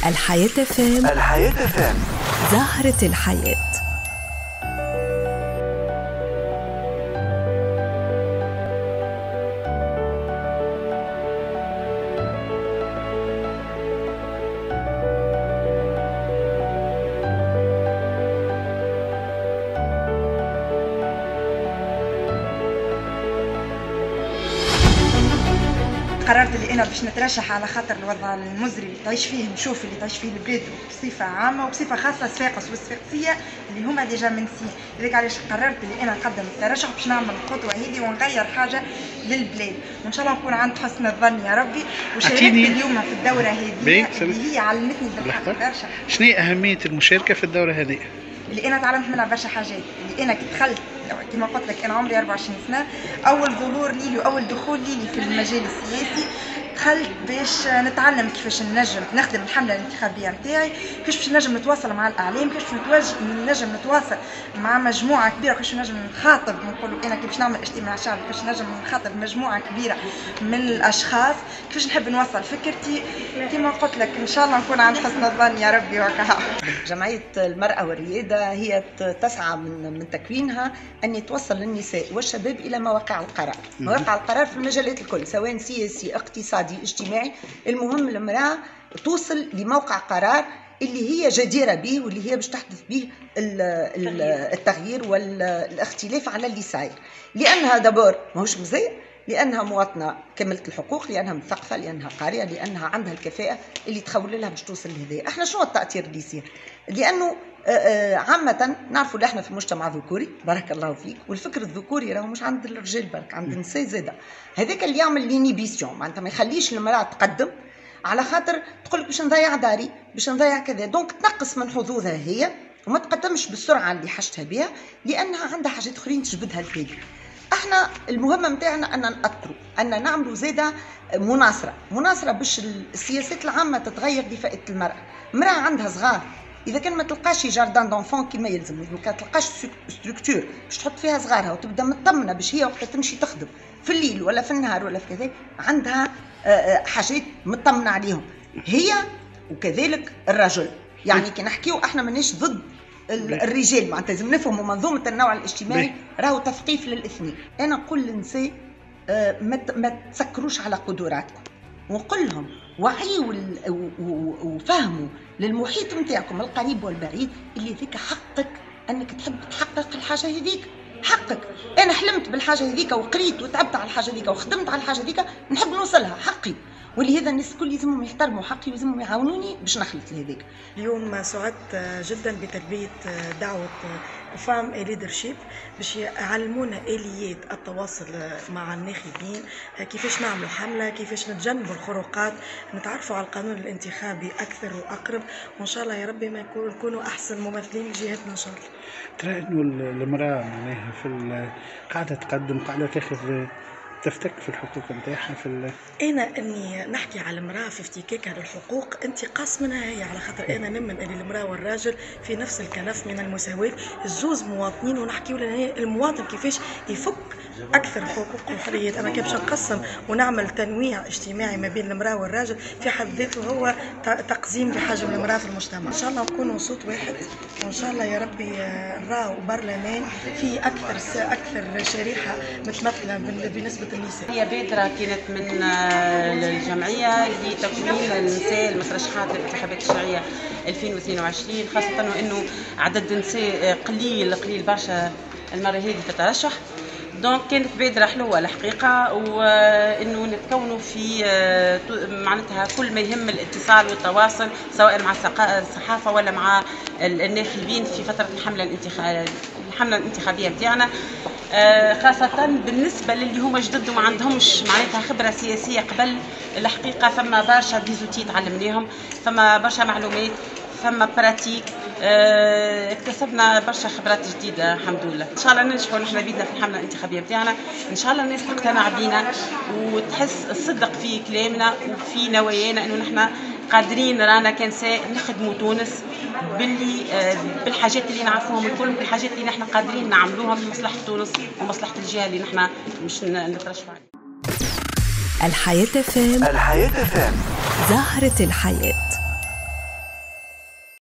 الحياة فام. الحياة فام. زهرة الحياة. قررت اللي انا باش نترشح على خاطر الوضع المزري اللي تعيش فيه، نشوف اللي تعيش فيه البلاد بصفه عامه وبصفه خاصه صفاقس والصفاقسيه اللي هما ديجا منسيين. لذلك علاش قررت اللي انا نقدم الترشح باش نعمل الخطوه هذه ونغير حاجه للبلاد، وان شاء الله نكون عند حسن الظن يا ربي. وشاركت اليوم في الدوره هذه اللي هي علمتني بالحق برشا. شنو اهميه المشاركه في الدوره هذه؟ اللي انا تعلمت منها برشا حاجات. اللي انا كي دخلت كما قلت لك انا عمري 24 سنه، اول ظهور لي واول دخول لي في المجال السياسي دخلت باش نتعلم كيفاش نجم نخدم الحمله الانتخابيه نتاعي، كيفاش نجم نتواصل مع الاعلام، كيفاش نجم نتواصل مع مجموعه كبيره، كيفاش نجم نخاطب، نقولوا انا كيفاش نعمل اجتماع شعبي، كيفاش نجم نخاطب مجموعه كبيره من الاشخاص، كيفاش نحب نوصل فكرتي. كما قلت لك ان شاء الله نكون عند حسن الظن يا ربي. وكها جمعيه المراه والرياده هي تسعى من تكوينها ان توصل النساء والشباب الى مواقع القرار، مواقع القرار في المجالات الكل سواء سياسي اقتصادي اجتماعي. المهم المرأة توصل لموقع قرار اللي هي جديرة به واللي هي باش تحدث به التغيير والاختلاف على اللي صاير، لأنها دابور ماهوش مزير، لأنها مواطنة كاملة الحقوق، لأنها مثقفة، لأنها قارئة، لأنها عندها الكفاءة اللي تخول لها باش توصل لهذا. احنا شنو التأثير اللي يصير؟ لأنه عامة نعرفوا اللي احنا في مجتمع ذكوري بارك الله فيك، والفكر الذكوري راهو مش عند الرجال برك، عند النساء زاده. هذاك اللي يعمل لينيبيسيون، معناتها ما يخليش المرأة تقدم على خاطر تقول لك باش نضيع داري، باش نضيع كذا، دونك تنقص من حظوظها هي وما تقدمش بالسرعة اللي حاجتها بها لأنها عندها حاجات أخرين تجبدها الفيديو. احنا المهمة متاعنا أن نأثروا، أن نعملوا زاده مناصرة باش السياسات العامة تتغير لفائدة المرأة. المرأة عندها صغار، إذا كان ما تلقاش جاردان دونفون كما يلزم، ما تلقاش ستركتور باش تحط فيها صغارها وتبدا مطمنة باش هي وقت تمشي تخدم في الليل ولا في النهار ولا في كذا، عندها حاجات مطمنة عليهم هي وكذلك الرجل. يعني كي نحكيو احنا ماناش ضد الرجال، معناتها لازم نفهموا منظومة النوع الاجتماعي راهو تثقيف للاثنين. أنا نقول للنساء ما تسكروش على قدراتكم، ونقول لهم وعيوا وفهموا للمحيط نتاعكم القريب والبعيد اللي ذيك حقك انك تحب تحقق الحاجه هذيك، حقك. انا حلمت بالحاجه هذيك وقريت وتعبت على الحاجه هذيك وخدمت على الحاجه هذيك، نحب نوصلها، حقي. ولهذا الناس الكل لازمهم يحترموا حقي ولازمهم يعاونوني باش نخلط لهذيك. اليوم سعدت جدا بتلبيه دعوه فام ليدرشيب باش يعلمونا اليات التواصل مع الناخبين، كيفاش نعملوا حمله، كيفاش نتجنبوا الخروقات، نتعرفوا على القانون الانتخابي اكثر واقرب، وان شاء الله يا ربي ما نكونوا احسن ممثلين لجهتنا ان شاء الله. ترى انه المراه معناها في قاعده تقدم، قاعده تاخذ تفتك في الحقوق نتاعها في انا اني نحكي على المراه في افتكاكها للحقوق انتقاص منها هي، على خاطر انا نؤمن ان المراه والراجل في نفس الكنف من المساواه، الزوز مواطنين، ونحكيو لنا المواطن كيفاش يفك اكثر حقوقه وحريات. انا كي باش نقسم ونعمل تنويع اجتماعي ما بين المراه والراجل في حد ذاته هو تقزيم لحجم المراه في المجتمع. ان شاء الله نكونوا صوت واحد، وان شاء الله يا ربي نراو برلمان في اكثر شريحه متمثله بالنسبه للنساء. هي بادره كانت من الجمعيه لتكوين النساء المترشحات للانتخابات الشرعيه 2022، خاصه وانه عدد النساء قليل برشا المره هذه تترشح. دونك كانت بادرة حلوة الحقيقة، وإنه نتكونوا في معناتها كل ما يهم الاتصال والتواصل سواء مع الصحافة ولا مع الناخبين في فترة الحملة الانتخابية بتاعنا، خاصة بالنسبة للي هما جدد وما عندهمش معناتها خبرة سياسية قبل. الحقيقة ثم برشا ديزوتي تعلمناهم، ثم برشا معلومات، ثم براتيك، اكتسبنا برشا خبرات جديده الحمد لله. ان شاء الله ننجحوا نحن بيدنا في الحمله الانتخابيه بتاعنا، ان شاء الله الناس تقتنع بينا وتحس الصدق في كلامنا وفي نوايانا، انه نحن قادرين رانا كنساء نخدموا تونس بالحاجات اللي نعرفوهم الكل، بالحاجات اللي نحن قادرين نعملوها في مصلحه تونس ومصلحه الجهه اللي نحن مش نترشحوا عليها. الحياة فام. الحياة فام. زهرة الحياة.